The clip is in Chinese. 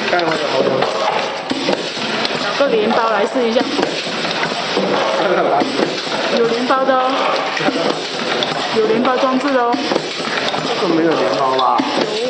看我有好多。 找个连包来试一下。有连包的哦，有连包装置的哦。 这个没有连包吧？ 有。